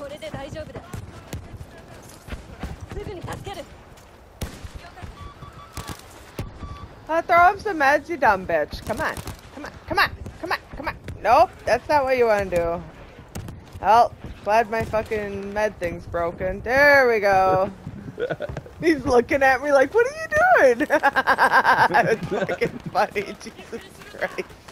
Throw him some meds, you dumb bitch. Come on. Come on. Come on. Come on. Come on. Nope, that's not what you want to do. Well, glad my fucking med thing's broken. There we go. He's looking at me like, what are you doing? It's fucking funny, Jesus Christ.